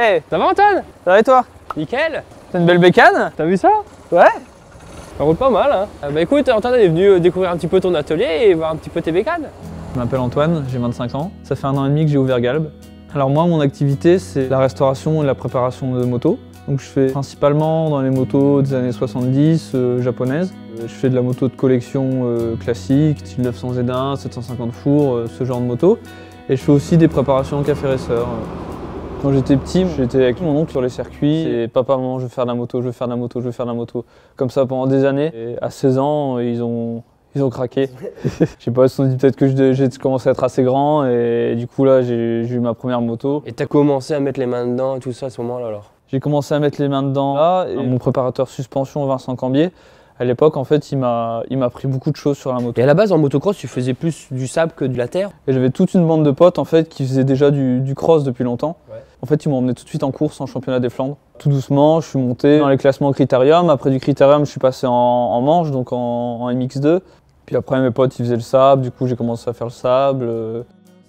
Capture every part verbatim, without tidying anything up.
Hey, ça va Antoine? Ça va et toi? Nickel. T'as une belle bécane? T'as vu ça? Ouais. Ça roule pas mal hein. Euh, bah écoute, Antoine est venu découvrir un petit peu ton atelier et voir un petit peu tes bécanes. Je m'appelle Antoine, j'ai vingt-cinq ans. Ça fait un an et demi que j'ai ouvert Galb. Alors moi, mon activité, c'est la restauration et la préparation de motos. Donc je fais principalement dans les motos des années soixante-dix euh, japonaises. Je fais de la moto de collection euh, classique, style neuf cents Z un, sept cent cinquante fours, euh, ce genre de moto. Et je fais aussi des préparations en café racer. Quand j'étais petit, j'étais avec mon oncle sur les circuits et papa, maman, je veux faire de la moto, je veux faire de la moto, je veux faire de la moto. Comme ça pendant des années. Et à seize ans, ils ont, ils ont craqué. Je sais pas, ils se sont dit peut-être que j'ai commencé à être assez grand et du coup là, j'ai eu ma première moto. Et t'as commencé à mettre les mains dedans et tout ça à ce moment-là alors? J'ai commencé à mettre les mains dedans là et mon préparateur suspension, Vincent Cambier, à l'époque, en fait, il m'a appris beaucoup de choses sur la moto. Et à la base, en motocross, tu faisais plus du sable que de la terre? Et j'avais toute une bande de potes, en fait, qui faisaient déjà du, du cross depuis longtemps. Ouais. En fait, ils m'ont emmené tout de suite en course en championnat des Flandres. Tout doucement, je suis monté dans les classements Critérium. Après du Critérium, je suis passé en, en manche, donc en, en M X deux. Puis après, mes potes, ils faisaient le sable. Du coup, j'ai commencé à faire le sable. Euh,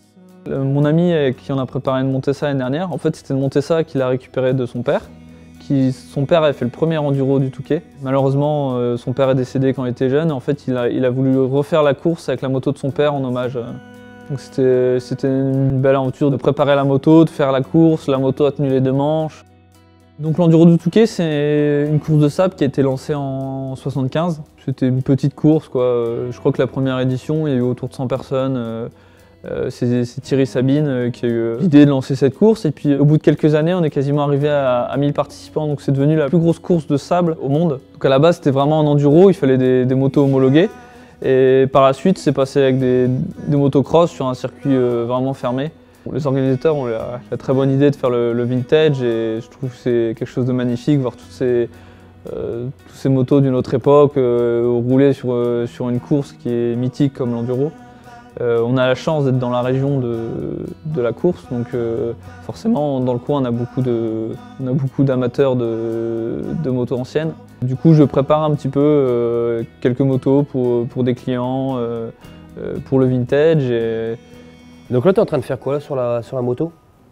mon ami avec qui on a préparé une Montesa l'année dernière, en fait, c'était une Montesa qu'il a récupérée de son père. Qui, son père avait fait le premier enduro du Touquet. Malheureusement, euh, son père est décédé quand il était jeune. En fait, il a, il a voulu refaire la course avec la moto de son père en hommage. Donc c'était une belle aventure de préparer la moto, de faire la course. La moto a tenu les deux manches. Donc l'enduro du Touquet, c'est une course de sable qui a été lancée en soixante-quinze. C'était une petite course, quoi. Je crois que la première édition, il y a eu autour de cent personnes. Euh, c'est Thierry Sabine euh, qui a eu l'idée de lancer cette course et puis au bout de quelques années on est quasiment arrivé à, à mille participants, donc c'est devenu la plus grosse course de sable au monde. Donc à la base c'était vraiment un enduro, il fallait des, des motos homologuées et par la suite c'est passé avec des, des motocross sur un circuit euh, vraiment fermé. Les organisateurs ont la, la très bonne idée de faire le, le vintage et je trouve que c'est quelque chose de magnifique, voir toutes ces, euh, toutes ces motos d'une autre époque euh, rouler sur, euh, sur une course qui est mythique comme l'enduro. Euh, on a la chance d'être dans la région de, de la course, donc euh, forcément dans le coin on a beaucoup de, on a beaucoup d'amateurs de, de motos anciennes. Du coup je prépare un petit peu euh, quelques motos pour, pour des clients, euh, pour le vintage. Et... Donc là tu es en train de faire quoi là, sur, la, sur la moto?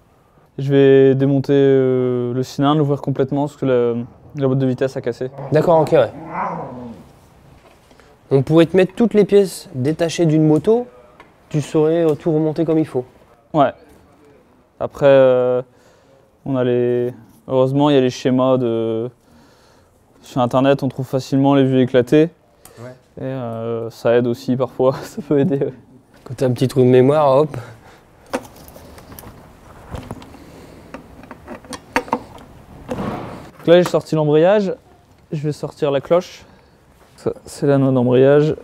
Je vais démonter euh, le cylindre, l'ouvrir complètement parce que la, la boîte de vitesse a cassé. D'accord, ok ouais. On pourrait te mettre toutes les pièces détachées d'une moto, tu saurais tout remonter comme il faut. Ouais. Après, euh, on a les... heureusement, il y a les schémas de... Sur Internet, on trouve facilement les vues éclatées. Ouais. Et euh, ça aide aussi parfois, ça peut aider. Ouais. Quand tu as un petit trou de mémoire, hop. Donc là, j'ai sorti l'embrayage. Je vais sortir la cloche. C'est la noix d'embrayage.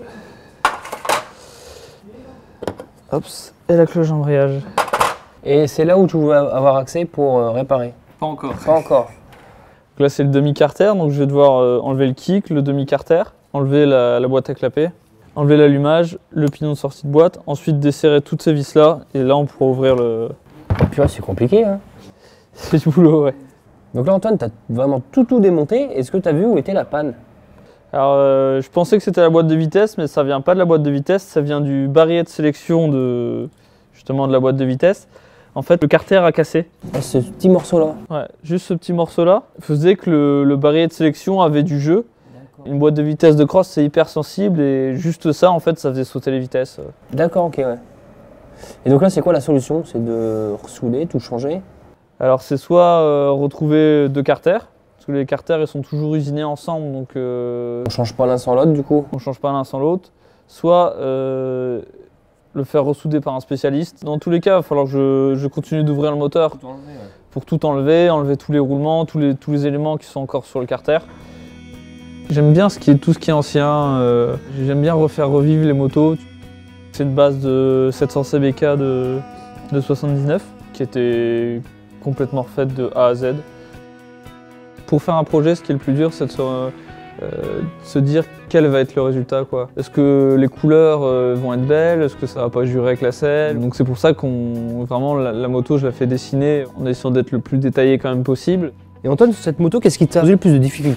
Hop, et la cloche d'embrayage. Et c'est là où tu veux avoir accès pour euh, réparer? Pas encore. Pas encore. Donc là c'est le demi-carter, donc je vais devoir euh, enlever le kick, le demi-carter, enlever la, la boîte à clapper, enlever l'allumage, le pignon de sortie de boîte, ensuite desserrer toutes ces vis là et là on pourra ouvrir le... Oh purée, c'est compliqué hein. C'est du boulot, ouais. Donc là Antoine, tu as vraiment tout tout démonté, est-ce que tu as vu où était la panne? Alors euh, je pensais que c'était la boîte de vitesse, mais ça vient pas de la boîte de vitesse, ça vient du barillet de sélection de justement de la boîte de vitesse. En fait, le carter a cassé. Ah, ce petit morceau-là? Ouais, juste ce petit morceau-là faisait que le, le barillet de sélection avait du jeu. Une boîte de vitesse de cross, c'est hyper sensible et juste ça, en fait, ça faisait sauter les vitesses. D'accord, ok, ouais. Et donc là, c'est quoi la solution? C'est de ressouder, tout changer? Alors c'est soit euh, retrouver deux carters. Parce que les carters ils sont toujours usinés ensemble, donc euh, on change pas l'un sans l'autre du coup. On change pas l'un sans l'autre. Soit euh, le faire ressouder par un spécialiste. Dans tous les cas, il va falloir que je, je continue d'ouvrir le moteur tout enlever, ouais. Pour tout enlever, enlever tous les roulements, tous les, tous les éléments qui sont encore sur le carter. J'aime bien ce qui est, tout ce qui est ancien. Euh, J'aime bien refaire revivre les motos. C'est une base de sept cents C B K de, de soixante-dix-neuf qui était complètement refaite de A à Z. Pour faire un projet, ce qui est le plus dur, c'est de se, euh, de se dire quel va être le résultat. Est-ce que les couleurs euh, vont être belles? Est-ce que ça va pas jurer avec la selle? Donc c'est pour ça qu'on vraiment la, la moto, je la fais dessiner en essayant d'être le plus détaillé quand même possible. Et Antoine, sur cette moto, qu'est-ce qui t'a posé le plus de difficultés?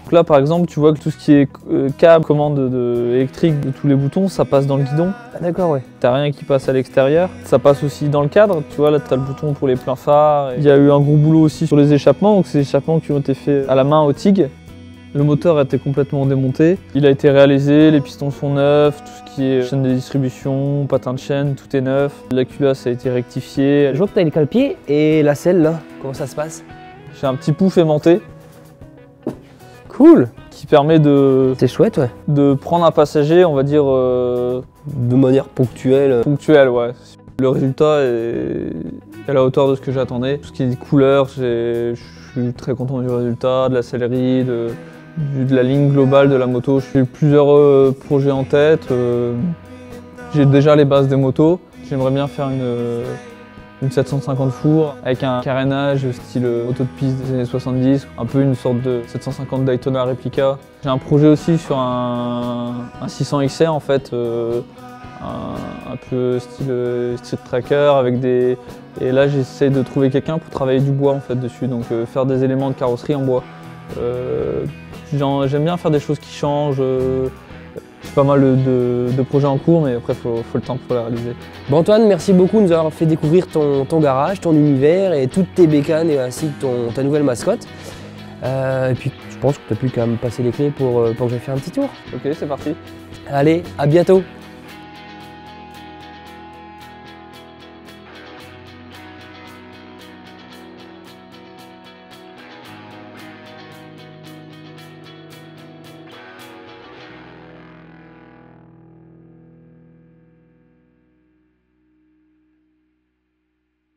Donc là par exemple tu vois que tout ce qui est euh, câble, commande de, de, électrique de tous les boutons, ça passe dans le guidon. Ah, d'accord, ouais. T'as rien qui passe à l'extérieur. Ça passe aussi dans le cadre, tu vois là t'as le bouton pour les pleins phares. Il y a eu un gros boulot aussi sur les échappements, donc ces échappements qui ont été faits à la main au TIG. Le moteur a été complètement démonté. Il a été réalisé, les pistons sont neufs, tout ce qui est chaîne de distribution, patin de chaîne, tout est neuf. La culasse a été rectifiée. Je vois que tu as les cale-pieds et la selle là, comment ça se passe? J'ai un petit pouf aimanté. Cool! Qui permet de, C'est chouette, ouais. de prendre un passager, on va dire, euh, De manière ponctuelle. ponctuelle, ouais. Le résultat est à la hauteur de ce que j'attendais. Tout ce qui est couleur, je suis très content du résultat, de la sellerie, de, de la ligne globale de la moto. J'ai plusieurs euh, projets en tête. Euh, j'ai déjà les bases des motos. J'aimerais bien faire une, euh, une sept cent cinquante four avec un carénage style moto de piste des années soixante-dix, un peu une sorte de sept cent cinquante Daytona réplica. J'ai un projet aussi sur un, un six cents X R en fait, euh, un, un peu style street tracker avec des... Et là j'essaie de trouver quelqu'un pour travailler du bois en fait dessus, donc euh, faire des éléments de carrosserie en bois. Euh, J'aime bien faire des choses qui changent. Euh, J'ai pas mal de, de projets en cours, mais après il faut, faut le temps pour les réaliser. Bon Antoine, merci beaucoup de nous avoir fait découvrir ton, ton garage, ton univers et toutes tes bécanes et ainsi que ton, ta nouvelle mascotte. Euh, et puis je pense que tu n'as plus qu'à me passer les clés pour, pour que j'aille faire un petit tour. Ok, c'est parti. Allez, à bientôt!